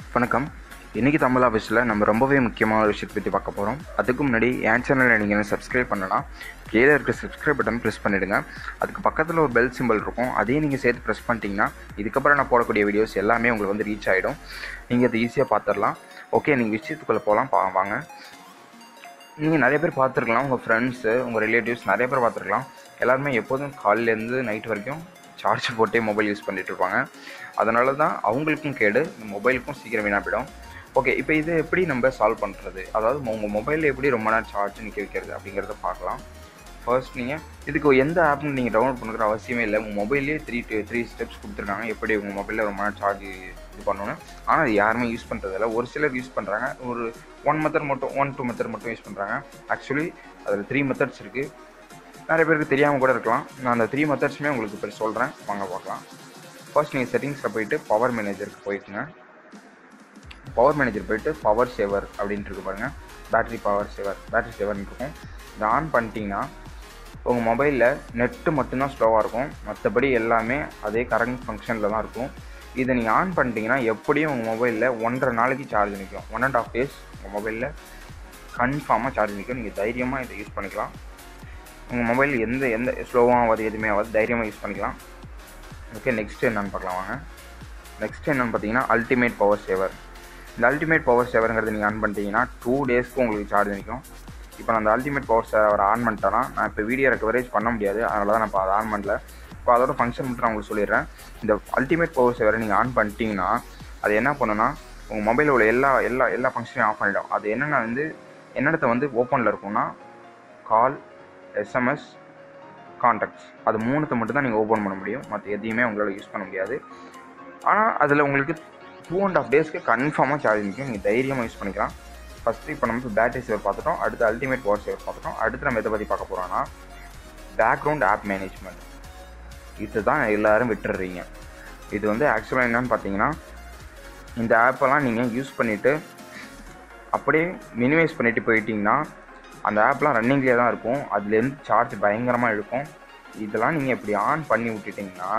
வணக்கம். இன்றைக்கி தமிழ் ஆஃபீஸில் நம்ம ரொம்பவே முக்கியமான ஒரு விஷயத்தை பற்றி பார்க்க போகிறோம். அதுக்கு முன்னாடி என் சேனலில் நீங்கள் சப்ஸ்கிரைப் பண்ணலாம். கீழே இருக்க சப்ஸ்கிரைப் பட்டன் ப்ரெஸ் பண்ணிவிடுங்க. அதுக்கு பக்கத்தில் ஒரு பெல் சிம்பிள் இருக்கும், அதையும் நீங்கள் சேர்த்து ப்ரெஸ் பண்ணிட்டீங்கன்னா இதுக்கப்புறம் நான் போடக்கூடிய வீடியோஸ் எல்லாமே உங்களுக்கு வந்து ரீச் ஆகிடும். நீங்கள் அதை ஈஸியாக பார்த்துடலாம். ஓகே, நீங்கள் விஷயத்துக்குள்ளே போகலாம். வாங்க. நீங்கள் நிறைய பேர் பார்த்துருக்கலாம், உங்கள் ஃப்ரெண்ட்ஸு, உங்கள் ரிலேட்டிவ்ஸ் நிறைய பேர் பார்த்துருக்கலாம். எல்லாருமே எப்போதும் காலையிலேருந்து நைட் வரைக்கும் சார்ஜ் போட்டே மொபைல் யூஸ் பண்ணிகிட்டு இருப்பாங்க. அதனால தான் அவங்களுக்கும் கேடு, மொபைலுக்கும் சீக்கிரம் வீணாக போயிடும். ஓகே, இப்போ இதை எப்படி நம்ம சால்வ் பண்ணுறது, அதாவது உங்கள் மொபைலில் எப்படி ரொம்ப நேரம் சார்ஜ் நிற்க வைக்கிறது அப்படிங்கிறத பார்க்கலாம். ஃபர்ஸ்ட் நீங்கள் இதுக்கு எந்த ஆப்னு நீங்கள் டவுன்லோட் பண்ணுற அவசியமே இல்லை. உங்கள் மொபைல்லேயே த்ரீ ஸ்டெப்ஸ் கொடுத்துருக்காங்க எப்படி உங்கள் மொபைலில் ரொம்ப நேரம் சார்ஜ் இது பண்ணணும். ஆனால் அது யாருமே யூஸ் பண்ணுறதில்ல. ஒரு சிலர் யூஸ் பண்ணுறாங்க, ஒரு 1-2 மெத்தட் மட்டும் யூஸ் பண்ணுறாங்க. ஆக்சுவலி அதில் 3 மெத்தட்ஸ் இருக்குது. நிறைய பேருக்கு தெரியாமல் கூட இருக்கலாம். நான் அந்த 3 மெத்தட்ஸுமே உங்களுக்கு இப்போ சொல்கிறேன், வாங்க பார்க்கலாம். ஃபர்ஸ்ட் நீங்கள் செட்டிங்ஸில் போய்ட்டு பவர் மேனேஜருக்கு போயிட்டுங்க. பவர் மேனேஜர் போய்ட்டு பவர் சேவர் அப்படின்ட்டு இருக்கு பாருங்கள். பேட்டரி சேவர்னு இருக்கும். இதை ஆன் பண்ணிட்டீங்கன்னா உங்கள் மொபைலில் நெட்டு மட்டும்தான் ஸ்லோவாக இருக்கும், மற்றபடி எல்லாமே அதே கரண்ட் ஃபங்க்ஷனில் தான் இருக்கும். இதை நீங்கள் ஆன் பண்ணிட்டீங்கன்னா எப்படியும் உங்கள் மொபைலில் 1.5 நாளைக்கு சார்ஜ் நிற்கும். 1.5 days உங்கள் மொபைலில் கன்ஃபார்மாக சார்ஜ் நிற்கும். நீங்கள் தைரியமாக இதை யூஸ் பண்ணிக்கலாம். உங்கள் மொபைல் எந்த ஸ்லோவாக ஆகாது, எதுவுமே ஆகாது, தைரியமாக யூஸ் பண்ணிக்கலாம். ஓகே, நெக்ஸ்ட் என்னென்னு பார்க்கலாம் வாங்க. நெக்ஸ்ட் என்னென்னு பார்த்தீங்கன்னா அல்டிமேட் பவர் சேவர். இந்த அல்டிமேட் பவர் சேவருங்கிறது நீங்கள் ஆன் பண்ணிட்டீங்கன்னா 2 daysக்கு உங்களுக்கு சார்ஜ் நிற்கும். இப்போ நான் அந்த அல்டிமேட் பவர் சேவர் ஆன் பண்ணிட்டேன்னா நான் இப்போ வீடியோ ரெக்கவரேஜ் பண்ண முடியாது, அதனால தான் நான் இப்போ அதை ஆன் பண்ணல. இப்போ அதோட ஃபங்க்ஷன் மட்டும் நான் உங்களுக்கு சொல்லிடுறேன். இந்த அல்டிமேட் பவர் சேவரை நீங்கள் ஆன் பண்ணிட்டீங்கன்னா அது என்ன பண்ணுன்னா உங்கள் மொபைலில் உள்ள எல்லா ஃபங்க்ஷனையும் ஆஃப் பண்ணிடும். அது என்னென்ன என்னிடத்த ஓப்பனில் இருக்கும்னா கால், SMS, கான்டாக்ட்ஸ், அது 3 மட்டும் தான் நீங்கள் ஓப்பன் பண்ண முடியும். மற்ற எதையுமே உங்களால் யூஸ் பண்ண முடியாது. ஆனால் அதில் உங்களுக்கு 2.5 daysக்கு கன்ஃபார்மாக சார்ஜ் நிற்கும். நீங்கள் தைரியமாக யூஸ் பண்ணிக்கலாம். ஃபஸ்ட்டு இப்போ நம்ம பேட்டரி சேவர் பார்த்துட்டோம், அடுத்து அல்டிமேட் பவர் சேவர் பார்த்துட்டோம். அடுத்து நம்ம எதை பற்றி பார்க்க போகிறோன்னா பேக்ரவுண்ட் ஆப் மேனேஜ்மெண்ட். இது தான் எல்லோரும் விட்டுடுறீங்க. இது ஆக்சுவலாக என்னென்னு பார்த்தீங்கன்னா, இந்த ஆப்பெல்லாம் நீங்கள் யூஸ் பண்ணிவிட்டு அப்படியே மினிமைஸ் பண்ணிவிட்டு போயிட்டீங்கன்னா அந்த ஆப்லாம் ரன்னிங்லேயே தான் இருக்கும். அதுலேருந்து சார்ஜ் பயங்கரமாக இருக்கும். இதெல்லாம் நீங்கள் இப்படி ஆன் பண்ணி விட்டுட்டிங்கன்னா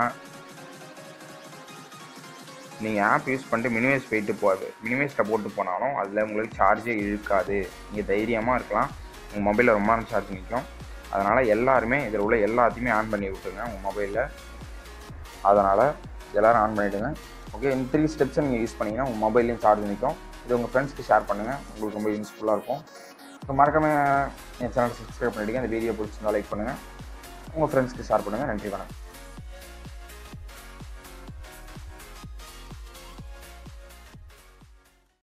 நீங்கள் ஆப் யூஸ் பண்ணிட்டு மினிமைஸில் போட்டு போனாலும் அதில் உங்களுக்கு சார்ஜே இழுக்காது. நீங்கள் தைரியமாக இருக்கலாம். உங்கள் மொபைலில் ரொம்ப நேரம் சார்ஜ் நிற்கும். அதனால் எல்லாருமே இதில் உள்ள எல்லாத்தையுமே ஆன் பண்ணி விட்டுருங்க உங்கள் மொபைலில். அதனால் எல்லோரும் ஆன் பண்ணிவிடுங்க. ஓகே, இந்த 3 ஸ்டெப்ஸை நீங்கள் யூஸ் பண்ணிங்கன்னா உங்கள் மொபைல்லையும் சார்ஜ் நிற்கும். இது உங்கள் ஃப்ரெண்ட்ஸ்க்கு ஷேர் பண்ணுங்கள், உங்களுக்கு ரொம்ப யூஸ்ஃபுல்லாக இருக்கும். ஸோ மறக்காமல் என் சேனலை சப்ஸ்கிரைப் பண்ணிவிடுங்க. இந்த வீடியோ பிடிச்சிருந்தால் லைக் பண்ணுங்கள், உங்கள் ஃப்ரெண்ட்ஸ்க்கு ஷேர் பண்ணுங்கள். நன்றி, வணக்கம்.